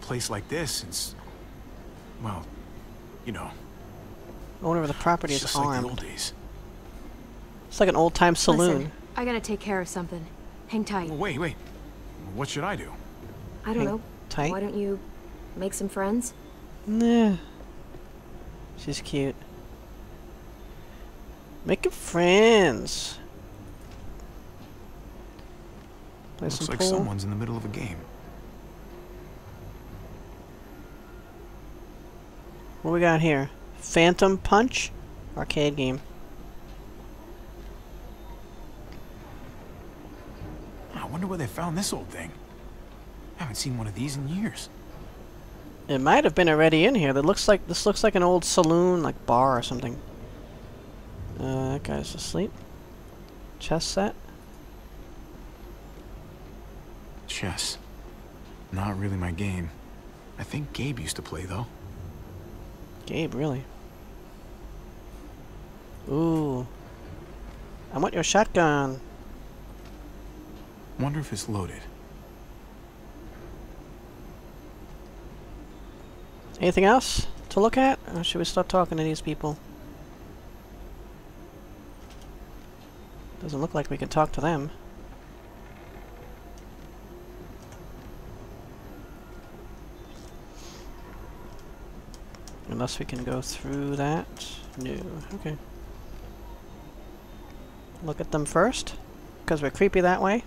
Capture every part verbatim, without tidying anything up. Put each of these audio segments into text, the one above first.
place like this since, well, you know. Owner of the property It's is just like armed. the old days. It's like an old-time saloon. Listen, I gotta take care of something. Hang tight. Well, wait, wait. What should I do? I don't Hang know. tight? Why don't you make some friends? Nah. She's cute. Making friends. Play Looks some like pool. someone's in the middle of a game. What we got here? Phantom Punch? Arcade game. I wonder where they found this old thing. I haven't seen one of these in years. It might have been already in here. That looks like this looks like an old saloon, like bar or something. Uh, that guy's asleep. Chess set. Chess. Not really my game. I think Gabe used to play, though. Gabe, really? Ooh. I want your shotgun. Wonder if it's loaded. Anything else to look at? Or should we start talking to these people? Doesn't look like we can talk to them. Unless we can go through that. No. Okay. Look at them first, because we're creepy that way.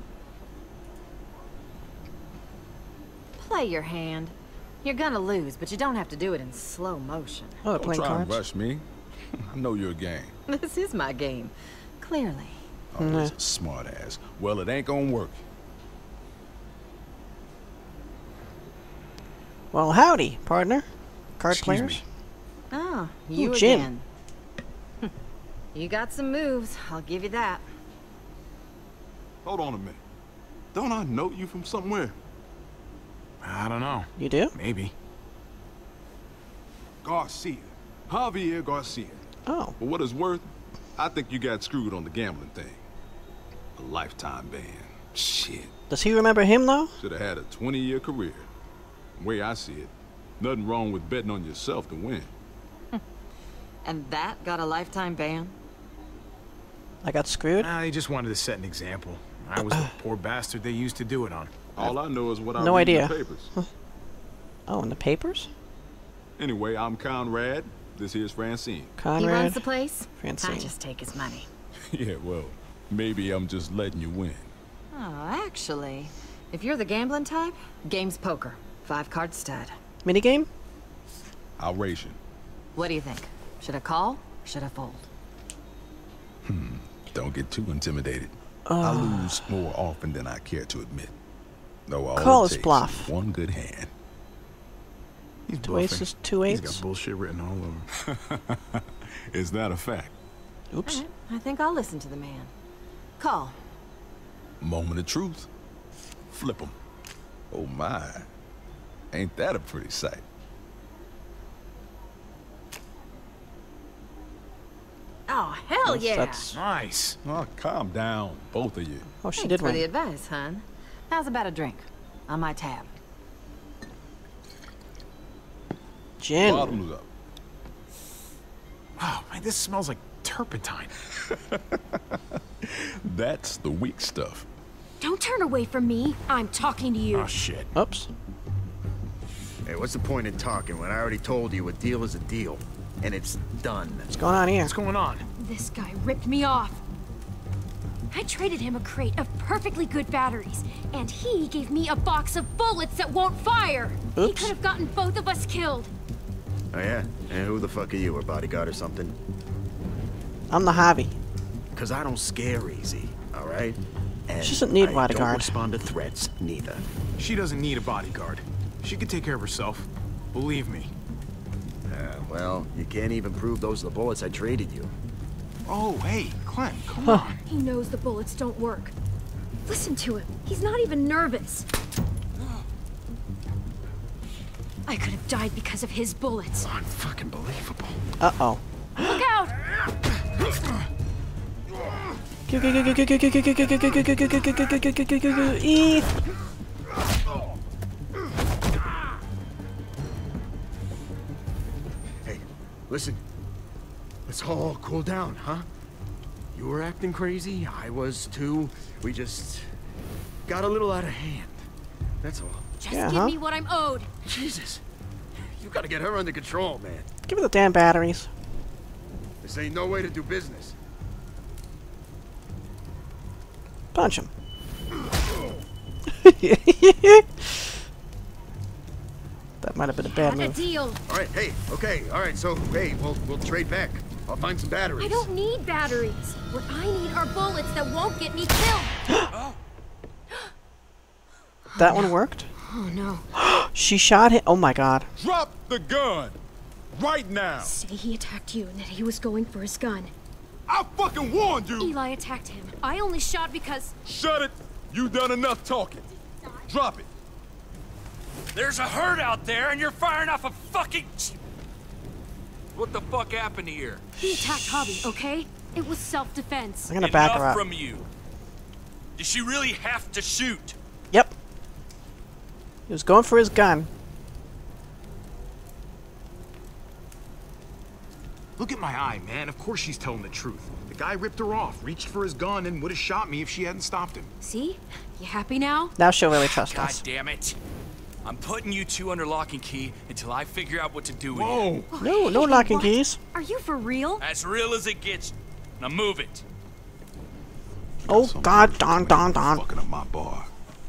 Play your hand. You're gonna lose, but you don't have to do it in slow motion. Oh, they're Don't playing try cards. and rush me. I know your game. This is my game. Clearly. Always a smart ass. Well, it ain't gonna work. Well, howdy, partner. Card Excuse players. me. Oh, you Ooh, gin. again. You got some moves, I'll give you that. Hold on a minute. Don't I know you from somewhere? I don't know. You do? Maybe. Garcia. Javier Garcia. Oh. For what it's worth, I think you got screwed on the gambling thing. A lifetime ban. Shit. Does he remember him though? Should have had a twenty-year career. The way I see it, nothing wrong with betting on yourself to win. And that got a lifetime ban? I got screwed. Nah, they just wanted to set an example. I was the poor bastard they used to do it on. All I know is what I No read idea. in the papers. Oh, in the papers? Anyway, I'm Conrad. This here's Francine. Conrad. He runs the place? Francine. I just take his money. Yeah, well, maybe I'm just letting you win. Oh, actually, if you're the gambling type, game's poker. Five card stud. Minigame? I'll raise you. What do you think? Should I call? Or should I fold? Hmm. Don't get too intimidated. Uh, I lose more often than I care to admit. Though all Call it his takes bluff. is one good hand. He's Two bluffing. aces, two He's eights. got bullshit written all over. Is that a fact? Oops. All right, I think I'll listen to the man. Call. Moment of truth. Flip 'em. Oh my. Ain't that a pretty sight? Oh, hell Yes, yeah! that's- Nice. Oh, calm down, both of you. Oh, she Thanks did for win. the advice, hon. How's about a drink? On my tab. Gin. Bottoms up. Wow, man, this smells like turpentine. That's the weak stuff. Don't turn away from me. I'm talking to you. Oh, shit. Oops. Hey, what's the point in talking when I already told you a deal is a deal? And it's done. What's going on here? What's going on? This guy ripped me off. I traded him a crate of perfectly good batteries, and he gave me a box of bullets that won't fire. He Oops. could have gotten both of us killed. Oh yeah? And who the fuck are you, a bodyguard or something? I'm the Javi. Cause I don't scare easy, alright? And She doesn't need I bodyguard. don't respond to threats, neither. She doesn't need a bodyguard. She can take care of herself. Believe me. Uh, well, you can't even prove those are the bullets I traded you. Oh, hey, Clem, come on. He knows the bullets don't work. Listen to him. He's not even nervous. I could have died because of his bullets. Unfucking believable. Uh-oh. Look out! Eat. Listen, let's all cool down, huh? You were acting crazy, I was too. We just got a little out of hand. That's all. Just Yeah, give huh? me what I'm owed. Jesus. You gotta get her under control, man. Give me the damn batteries. This ain't no way to do business. Punch him. That might have been a bad Had a move. deal. All right, hey, okay, all right, so, hey, we'll, we'll trade back. I'll find some batteries. I don't need batteries. What I need are bullets that won't get me killed. That one worked? Oh no. She shot him. Oh my god. Drop the gun! Right now! Say he attacked you and that he was going for his gun. I fucking warned you! Eli attacked him. I only shot because... Shut it! You done enough talking. Drop it. There's a herd out there, and you're firing off a fucking... What the fuck happened here? He attacked Hobby, okay? It was self-defense. I'm gonna back her Enough up. from you. Did she really have to shoot? Yep. He was going for his gun. Look at my eye, man. Of course she's telling the truth. The guy ripped her off, reached for his gun, and would have shot me if she hadn't stopped him. See? You happy now? Now she'll really trust God us. damn it. I'm putting you two under lock and key until I figure out what to do with you. Whoa! No, no locking What? keys. Are you for real? As real as it gets. Now move it. Oh Some god, bitch don, ain't don, don. Fucking up my bar.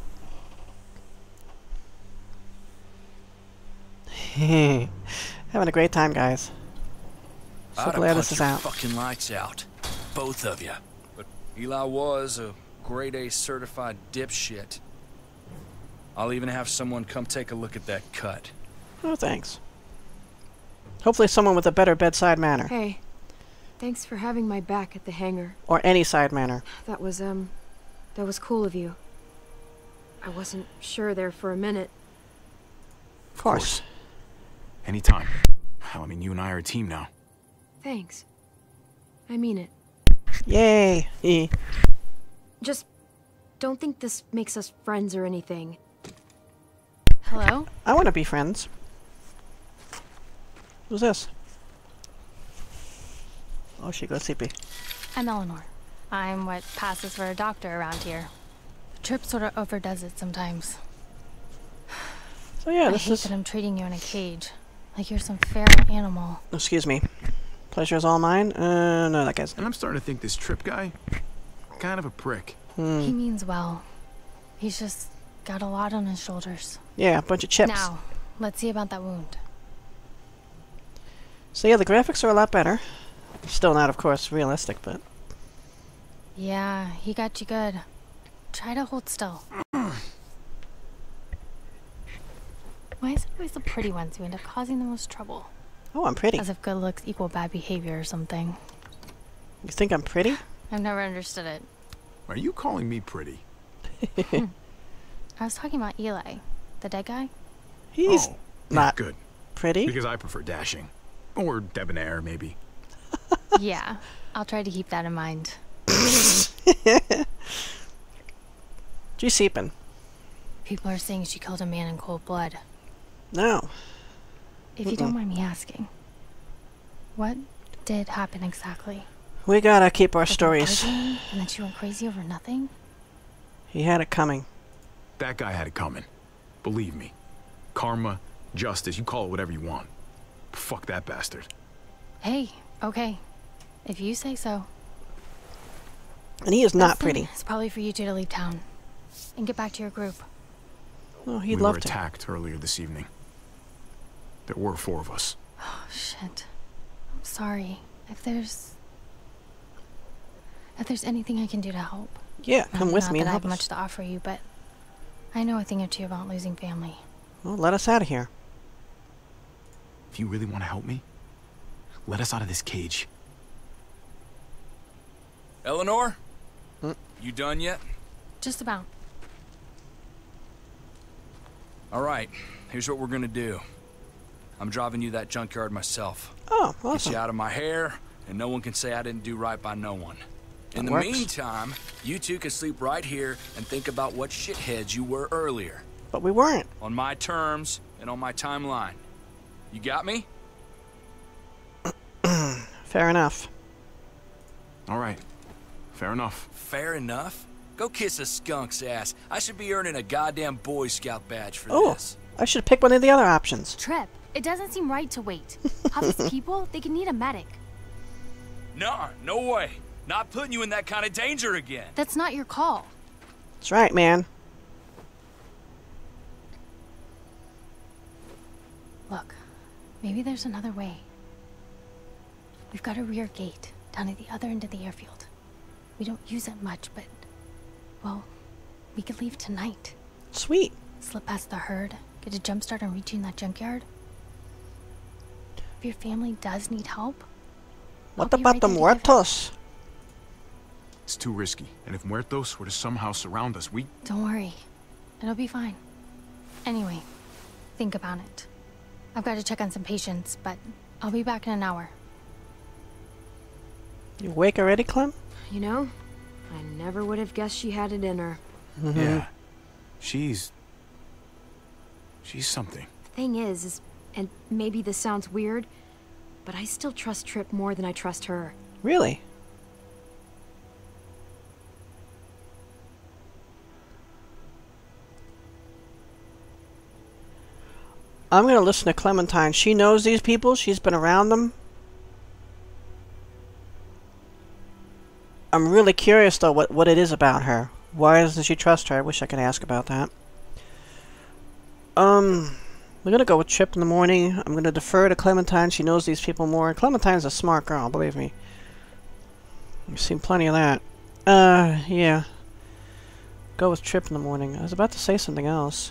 Having a great time, guys. So I'd have glad punched this is your out. fucking lights out. Both of you. But Eli was a grade A certified dipshit. I'll even have someone come take a look at that cut. Oh, thanks. Hopefully someone with a better bedside manner. Hey, thanks for having my back at the hangar. Or any side manner. That was, um, that was cool of you. I wasn't sure there for a minute. Of course. Anytime. Hell, I mean, you and I are a team now. Thanks. I mean it. Yay. E. Just don't think this makes us friends or anything. Hello? I want to be friends. Who's this? Oh, she got sleepy. I'm Eleanor. I'm what passes for a doctor around here. Trip sort of overdoes it sometimes. So yeah, I this hate is... that I'm treating you in a cage, like you're some feral animal. Excuse me. Pleasure is all mine? Uh, no, that guy's... And I'm starting to think this Trip guy, kind of a prick. Hmm. He means well. He's just got a lot on his shoulders. Yeah, a bunch of chips. Now, let's see about that wound. So yeah, the graphics are a lot better. Still not, of course, realistic, but... Yeah, he got you good. Try to hold still. Why is it always the pretty ones who end up causing the most trouble? Oh, I'm pretty. As if good looks equal bad behavior or something. You think I'm pretty? I've never understood it. Are you calling me pretty? I was talking about Eli, the dead guy. He's oh, not good. pretty. Because I prefer dashing. Or debonair, maybe. Yeah, I'll try to keep that in mind. She's seeping. People are saying she killed a man in cold blood. No. If you don't mind me asking, what did happen exactly? We gotta keep our Like an stories. argument, and then she went crazy over nothing? He had it coming. That guy had it coming. Believe me. Karma, justice, you call it whatever you want. Fuck that bastard. Hey, okay. If you say so. And he is not Best thing pretty. It's probably for you two to leave town. And get back to your group. Oh, he'd we love were to. attacked earlier this evening. There were four of us. Oh, shit. I'm sorry. If there's... If there's anything I can do to help. Yeah, come with Not me and that I help have us. much to offer you, but I know a thing or two about losing family. Well, let us out of here. If you really want to help me, let us out of this cage. Eleanor? Hmm? You done yet? Just about. Alright, here's what we're gonna do. I'm driving you that junkyard myself. Oh, Get awesome. you out of my hair, and no one can say I didn't do right by no one. In That the works. meantime, you two can sleep right here and think about what shitheads you were earlier. But we weren't. On my terms and on my timeline. You got me? Fair enough. All right. Fair enough. Fair enough? Go kiss a skunk's ass. I should be earning a goddamn Boy Scout badge for Oh, this. I should pick one of the other options. Trip, it doesn't seem right to wait. Obvious people, they can need a medic. Nah, no way. Not putting you in that kind of danger again. That's not your call. That's right, man. Look, maybe there's another way. We've got a rear gate down at the other end of the airfield. We don't use it much, but, well, we could leave tonight. Sweet. Slip past the herd, get a jump start on reaching that junkyard. If your family does need help, What I'll be about right the there to give it. It's muertos? too risky. And if Muertos were to somehow surround us, we... Don't worry. It'll be fine. Anyway, think about it. I've got to check on some patients, but I'll be back in an hour. You awake already, Clem? You know, I never would have guessed she had it in her. Mm-hmm. Yeah. She's... She's something. The thing is, is, and maybe this sounds weird, but I still trust Trip more than I trust her. Really? I'm gonna listen to Clementine. She knows these people. She's been around them. I'm really curious, though, what, what it is about her. Why doesn't she trust her? I wish I could ask about that. Um, we're gonna go with Trip in the morning. I'm gonna defer to Clementine. She knows these people more. Clementine's a smart girl, believe me. You've seen plenty of that. Uh, yeah. Go with Trip in the morning. I was about to say something else.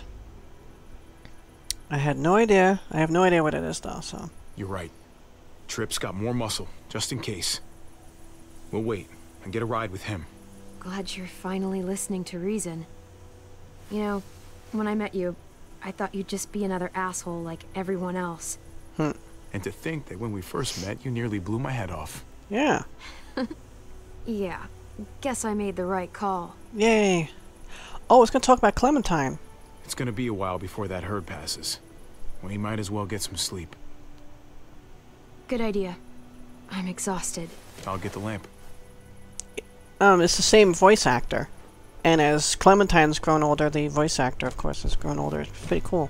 I had no idea. I have no idea what it is, though, so... You're right. Trip's got more muscle, just in case. We'll wait and get a ride with him. Glad you're finally listening to reason. You know, when I met you, I thought you'd just be another asshole like everyone else. Hmm. And to think that when we first met, you nearly blew my head off. Yeah. Yeah, guess I made the right call. Yay. Oh, I was gonna talk about Clementine. It's gonna be a while before that herd passes. We might as well get some sleep. Good idea. I'm exhausted. I'll get the lamp. Um, it's the same voice actor. And as Clementine's grown older, the voice actor, of course, has grown older. It's pretty cool.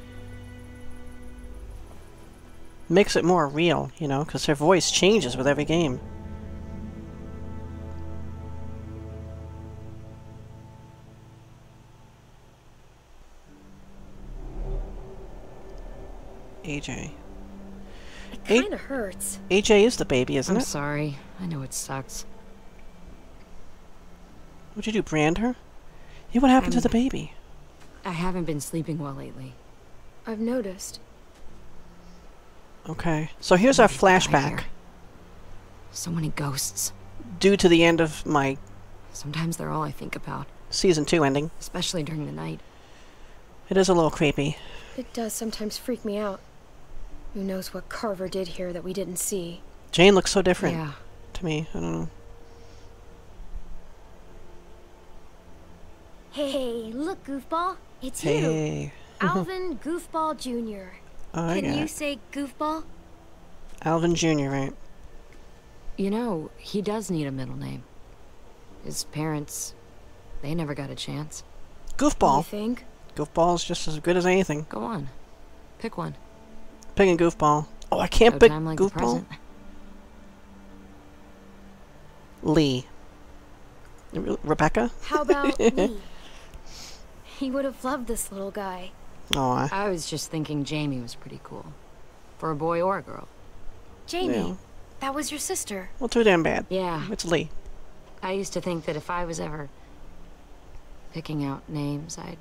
Makes it more real, you know, because her voice changes with every game. A J. It kinda hurts. A J is the baby, isn't I'm it? sorry. I know it sucks. What'd you do, brand her? Yeah, what happened I'm- to the baby? I haven't been sleeping well lately. I've noticed. Okay, so here's our Somebody died flashback. here. So many ghosts. Due to the end of my Sometimes they're all I think about, season two ending. especially during the night. It is a little creepy. It does sometimes freak me out. Who knows what Carver did here that we didn't see? Jane looks so different Yeah. to me. I don't know. Hey, look, Goofball. It's you. Hey. Alvin Goofball Junior Oh, I Can got you it. say Goofball? Alvin Junior, right? You know, he does need a middle name. His parents, they never got a chance. You Goofball. think? Goofball's just as good as anything. Go on. Pick one. Picking Goofball. Oh, I can't No pick time like the Goofball. present. Lee. Re- Rebecca? How about me? He would have loved this little guy. Oh, I... I was just thinking Jamie was pretty cool. For a boy or a girl. Jamie, Yeah. that was your sister. Well, too damn bad. Yeah. It's Lee. I used to think that if I was ever picking out names, I'd...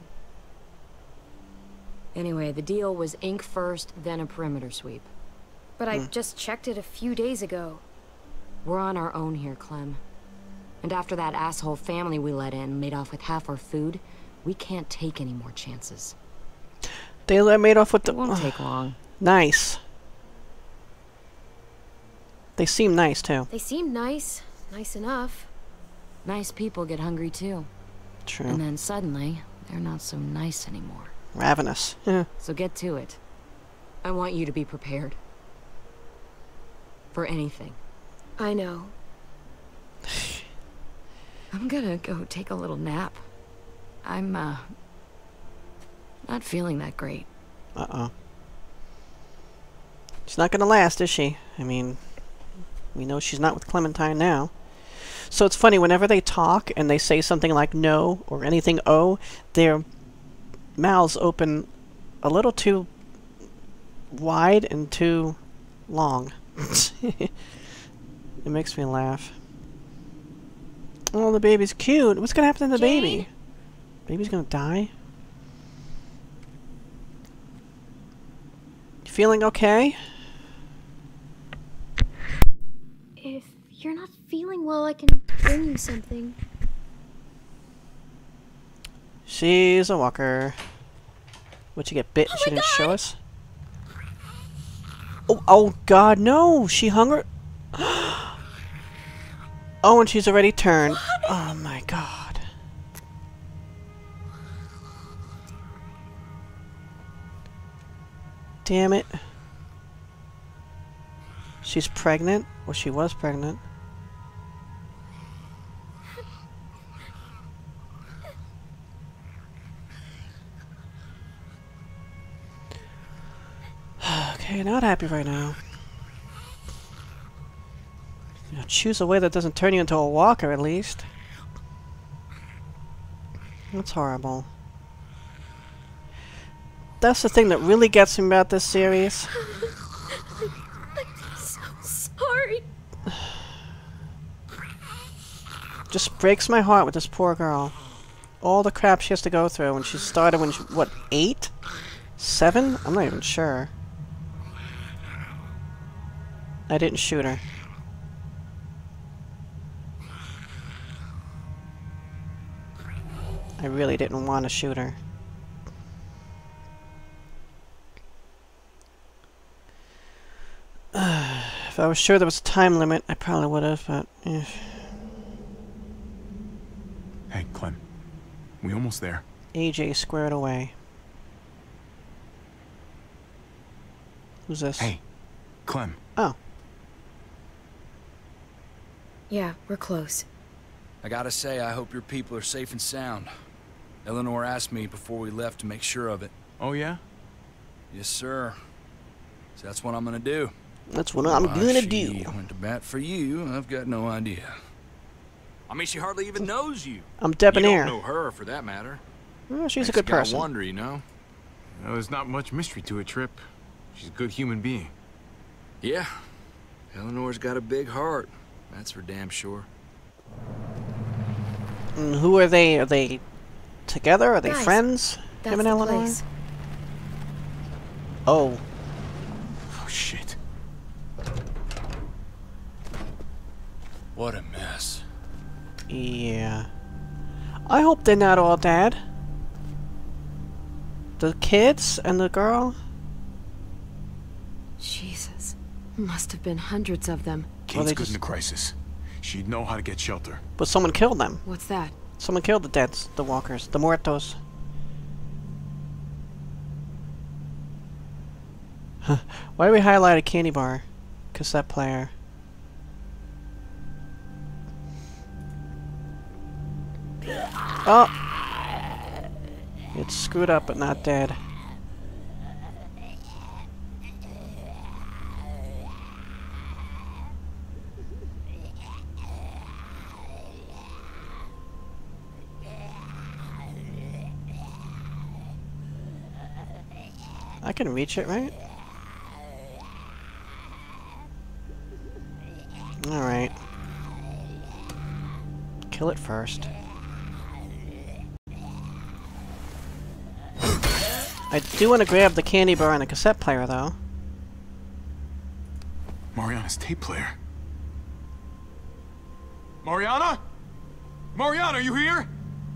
Anyway, the deal was ink first, then a perimeter sweep. But I just checked it a few days ago. We're on our own here, Clem. And after that asshole family we let in made off with half our food, we can't take any more chances. They let made off with the... It won't take long. Nice. They seem nice, too. They seem nice. Nice enough. Nice people get hungry too. True. And then suddenly, they're not so nice anymore. Ravenous. Yeah. So get to it. I want you to be prepared. For anything. I know. I'm gonna go take a little nap. I'm, uh, not feeling that great. Uh-oh. She's not gonna last, is she? I mean, we know she's not with Clementine now. So it's funny, whenever they talk and they say something like no or anything oh, their mouths open a little too wide and too long. It makes me laugh. Oh, the baby's cute. What's gonna happen to the Jane? baby? Baby's gonna die? You feeling okay? If you're not feeling well, I can bring you something. She's a walker. What'd you get bit? Oh She my didn't God! show us. Oh, oh God, no! She hung her. Oh, and she's already turned. Oh my God. Damn it. She's pregnant? Well, she was pregnant. Okay, not happy right now. You know, choose a way that doesn't turn you into a walker, at least. That's horrible. That's the thing that really gets me about this series. I'm so sorry. Just breaks my heart with this poor girl. All the crap she has to go through when she started when she, what, eight? Seven? I'm not even sure. I didn't shoot her. I really didn't want to shoot her. If I was sure there was a time limit, I probably would have, but... Eh. Hey, Clem. We almost there. A J squared away. Who's this? Hey, Clem. Oh. Yeah, we're close. I gotta say, I hope your people are safe and sound. Eleanor asked me before we left to make sure of it. Oh, yeah? Yes, sir. So that's what I'm gonna do. That's what I'm Why gonna she do. went to bat for you, I've got no idea. I mean, she hardly even knows you. I'm You debonair. don't know her, for that matter. Well, she's a Makes good you gotta person. wonder, you know? You know, there's not much mystery to it, Trip. She's a good human being. Yeah. Eleanor's got a big heart. That's for damn sure. And who are they? Are they together? Are they Guys, friends? That's Him and the Eleanor? place. Oh. Oh, shit. What a mess. Yeah. I hope they're not all dead. The kids and the girl? Jesus. Must have been hundreds of them. Kate's they good just- in a crisis. She'd know how to get shelter. But someone killed them. What's that? Someone killed the deads, the walkers, the muertos. Huh. Why do we highlight a candy bar? Cassette player. Oh! It's screwed up but not dead. I can reach it, right? Alright. Kill it first. I do want to grab the candy bar and the cassette player, though. Mariana's tape player. Mariana? Mariana, are you here?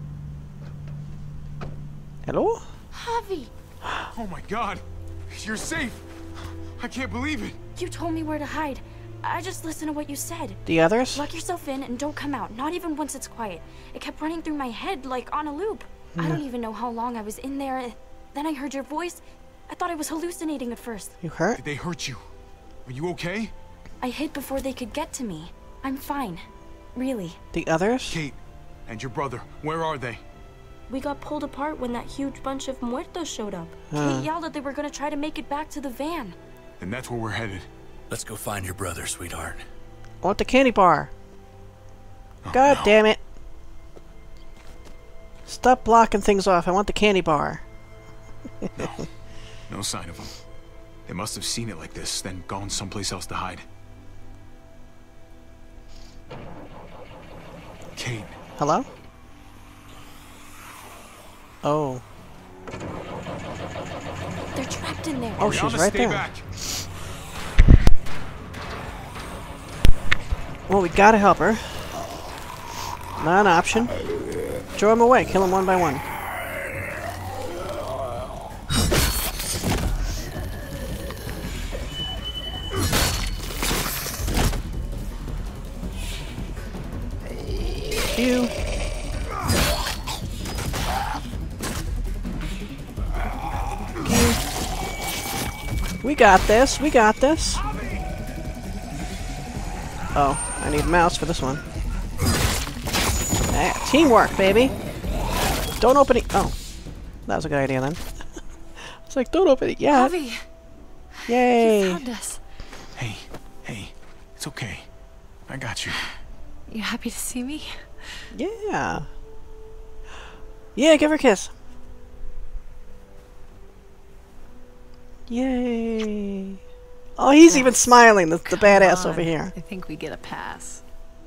Hello? Javi, Oh my god. You're safe. I can't believe it. You told me where to hide. I just listened to what you said. The others? Lock yourself in and don't come out, not even once it's quiet. It kept running through my head like on a loop. I don't even know how long I was in there. Then I heard your voice. I thought I was hallucinating at first. You hurt? Did they hurt you? Are you okay? I hid before they could get to me. I'm fine. Really. The others? Kate and your brother, where are they? We got pulled apart when that huge bunch of muertos showed up. Huh. Kate yelled that they were gonna try to make it back to the van. And that's where we're headed. Let's go find your brother, sweetheart. I want the candy bar. Oh, God no. damn it. Stop blocking things off. I want the candy bar. No. No sign of them. They must have seen it like this, then gone someplace else to hide. Kate. Hello? Oh. They're trapped in there. Oh, she's Rihanna, right stay there. Back. Well, we gotta help her. Not an option. Throw him away. Kill him one by one. You. We got this. We got this. Oh, I need a mouse for this one. Ah, teamwork, baby. Don't open it. Oh, that was a good idea then. It's like, don't open it yet. Javi, Yay. you found us. Hey, hey, it's okay. I got you. You happy to see me? Yeah. Yeah, give her a kiss. Yay. Oh, he's even smiling, the, the badass over here. I think we get a pass.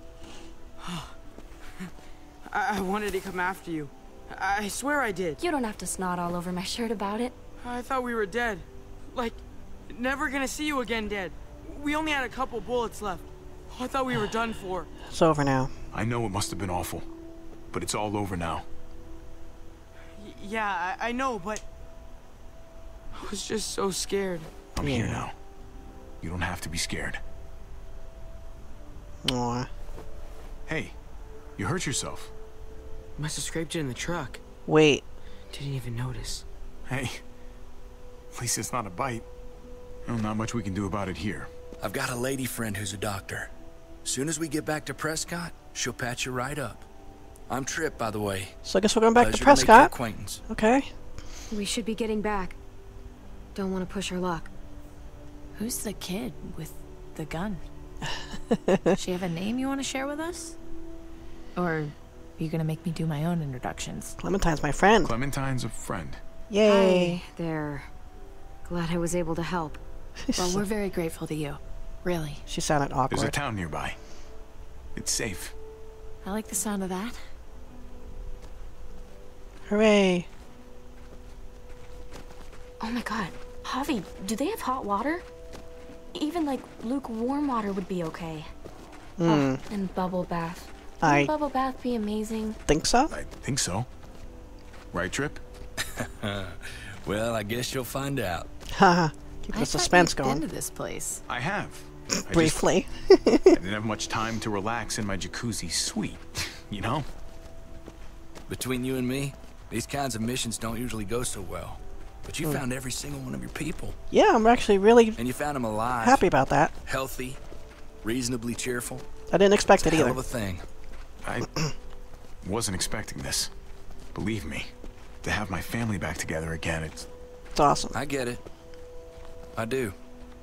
I, I wanted to come after you. I swear I did. You don't have to snot all over my shirt about it. I thought we were dead. Like, never gonna see you again dead. We only had a couple bullets left. I thought we were done for. It's over now. I know it must have been awful, but it's all over now. Y yeah, I, I know, but I was just so scared. I'm Yeah. here now. You don't have to be scared. Aw. Hey, you hurt yourself. Must have scraped it in the truck. Wait. Didn't even notice. Hey, at least it's not a bite. Well, not much we can do about it here. I've got a lady friend who's a doctor. Soon as we get back to Prescott, she'll patch you right up. I'm Tripp, by the way. So I guess we're going back Pleasure to to make your Prescott. acquaintance. Okay. We should be getting back. Don't want to push her luck. Who's the kid with the gun? She have a name you want to share with us? Or are you gonna make me do my own introductions? Clementine's my friend. Clementine's a friend. Yay. Hi there. Glad I was able to help. Well, we're very grateful to you. Really. She sounded There's a awkward. town nearby. It's safe. I like the sound of that. Hooray. Oh my god. Javi, do they have hot water? Even like lukewarm water would be okay. Hmm. Oh, and bubble bath. I Would bubble bath be amazing? think so. I think so. Right, Tripp? Well, I guess you'll find out. Haha. Keep I the thought suspense you'd going. been to this place. I have. I just- Briefly. I didn't have much time to relax in my jacuzzi suite, you know? Between you and me, these kinds of missions don't usually go so well. But you Hmm. found every single one of your people. Yeah, I'm actually really And you found them alive. happy about that. Healthy. Reasonably cheerful. I didn't expect it Hell either. of a thing. I wasn't expecting this. Believe me, to have my family back together again, it's... It's awesome. I get it. I do.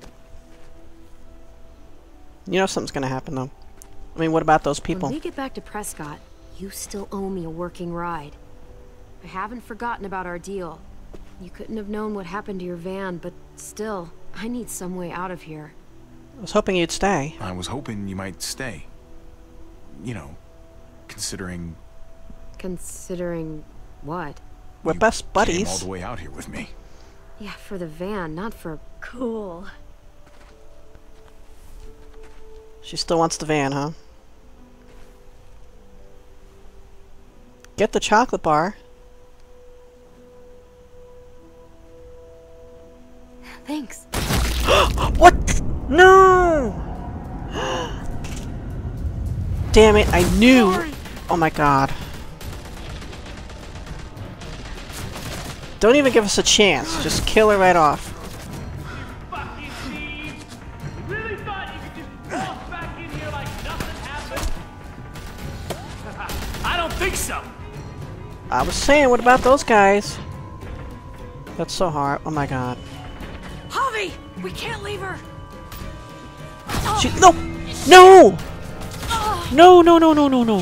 You know something's gonna happen though. I mean, what about those people? When we get back to Prescott, you still owe me a working ride. I haven't forgotten about our deal. You couldn't have known what happened to your van, but still, I need some way out of here. I was hoping you'd stay. I was hoping you might stay. You know, considering Considering what? We're best came all buddies. the way out here with me. Yeah, for the van, not for... Cool. She still wants the van, huh? Get the chocolate bar. Thanks. What? No! Damn it, I knew! Oh my god. Don't even give us a chance. Just kill her right off. Fucking thieves! You really thought you could just so. I was saying, what about those guys? That's so hard. Oh my god. Javi, we can't leave her. She, no! No! No, no, no, no, no, no.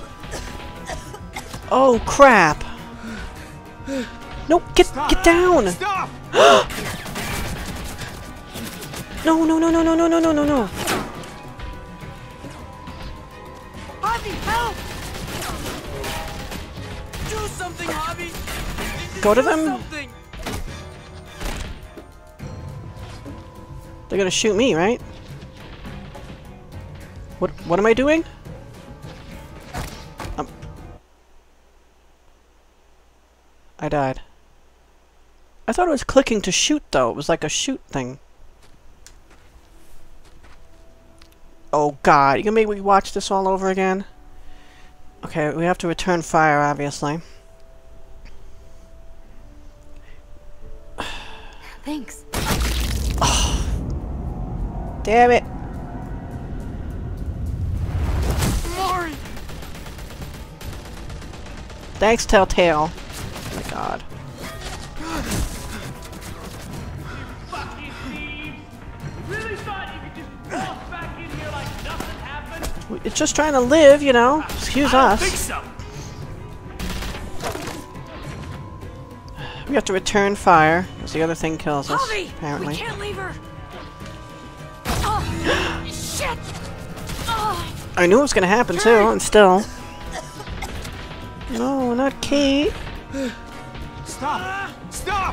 Oh, crap. No, get Stop. get down! Stop! No, no, no, no, no, no, no, no, no, no. Javi, help! Do something, Javi! Go to Do them. something. They're gonna shoot me, right? What what am I doing? Um, I died. I thought it was clicking to shoot though. It was like a shoot thing. Oh god, you gonna make me watch this all over again? Okay, we have to return fire, obviously. Thanks. Oh. Damn it. Mari! Thanks, Telltale. Oh my god. Fucking thieves! Really thought you could just walk back in here like nothing happened? It's just trying to live, you know. Excuse I don't us. think so. We have to return fire, because the other thing kills us, Javi, apparently. we can't leave her. Oh, shit! Oh. I knew it was gonna happen too, and still. No, not Kate. Stop! Stop!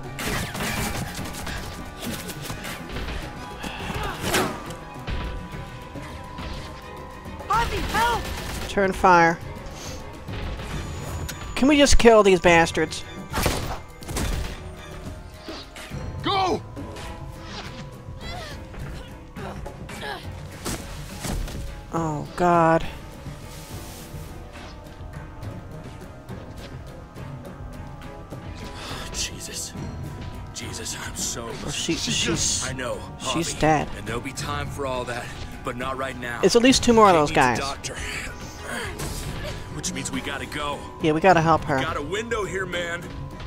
Javi, help! Turn fire. Can we just kill these bastards? Go! Oh, God. Jesus. Jesus, I'm so... Oh, she, she's... I know, She's Javi, dead. And there'll be time for all that, but not right now. It's at least two more of those Kate needs a guys. doctor. Which means we gotta go. Yeah, we gotta help her. We got a window here, man.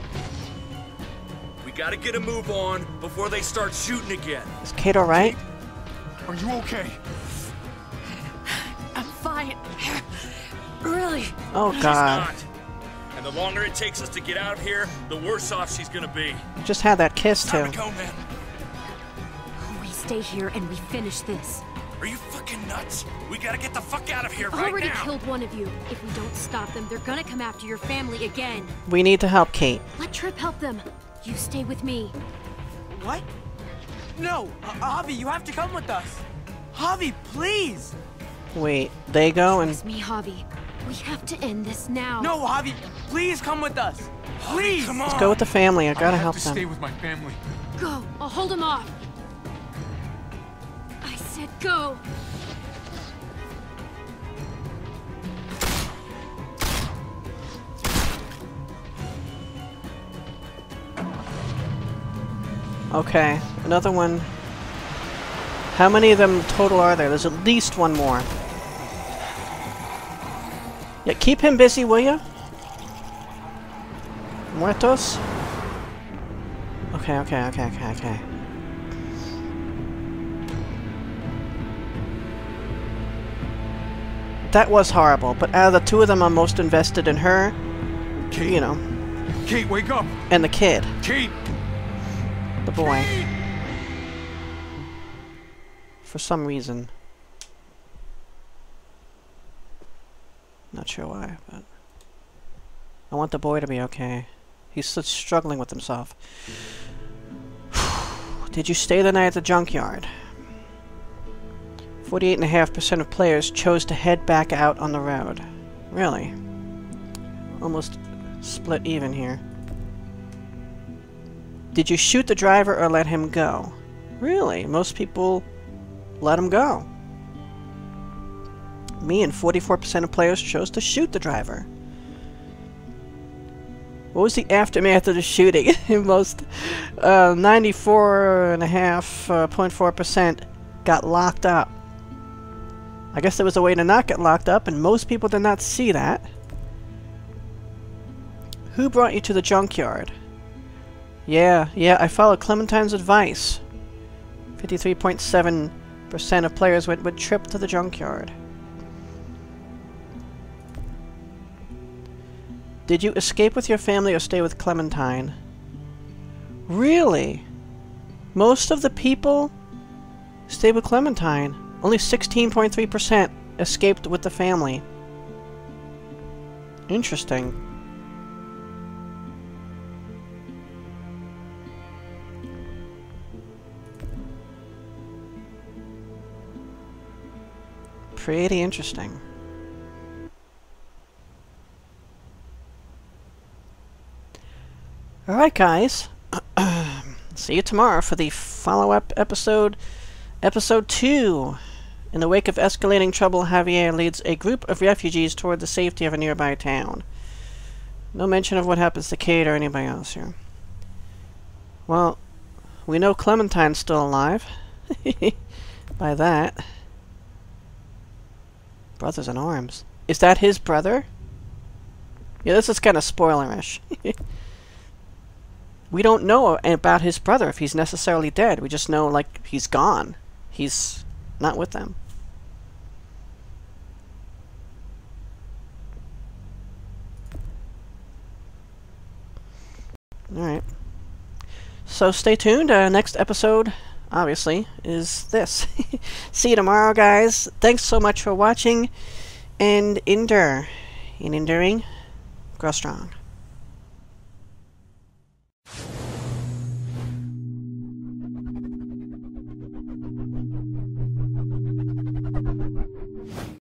We gotta get a move on before they start shooting again. Is Kate alright? Are you okay? I'm fine. Really? Oh, She's God. not. And the longer it takes us to get out of here, the worse off she's gonna be. Just had that kiss, Time too. to go, man. We stay here and we finish this. Are you fucking nuts? We gotta get the fuck out of here I've right already now. killed one of you. If we don't stop them, they're gonna come after your family again. We need to help Kate. Let Trip help them. You stay with me. What? No, uh, Javi, you have to come with us. Javi, please. Wait, they go and... It's me, Javi. We have to end this now. No, Javi, please come with us. Please. Come on. Let's go with the family. I gotta I have help to them. stay with my family. Go. I'll hold him off. I said go. Okay, another one. How many of them total are there? There's at least one more. Yeah, keep him busy, will ya? Muertos? Okay, okay, okay, okay, okay. That was horrible, but out of the two of them, I'm most invested in her, Kate, you know, Kate, wake up! and the kid, Kate! the boy. Kate! For some reason. Not sure why, but... I want the boy to be okay. He's still struggling with himself. Did you stay the night at the junkyard? forty-eight point five percent of players chose to head back out on the road. Really? Almost split even here. Did you shoot the driver or let him go? Really? Most people let him go. Me and forty-four percent of players chose to shoot the driver. What was the aftermath of the shooting? Most uh, ninety-four point five percent got locked up. I guess there was a way to not get locked up, and most people did not see that. Who brought you to the junkyard? Yeah, yeah, I followed Clementine's advice. fifty-three point seven percent of players would, would trip to the junkyard. Did you escape with your family or stay with Clementine? Really? Most of the people stayed with Clementine. Only sixteen point three percent escaped with the family. Interesting. Pretty interesting. Alright guys, see you tomorrow for the follow-up episode, episode two. In the wake of escalating trouble, Javier leads a group of refugees toward the safety of a nearby town. No mention of what happens to Kate or anybody else here. Well, we know Clementine's still alive. By that. Brothers in arms. Is that his brother? Yeah, this is kind of spoilerish. We don't know about his brother if he's necessarily dead. We just know, like, he's gone. He's not with them. Alright. So stay tuned. Uh, next episode, obviously, is this. See you tomorrow, guys. Thanks so much for watching. And endure. In enduring, grow strong.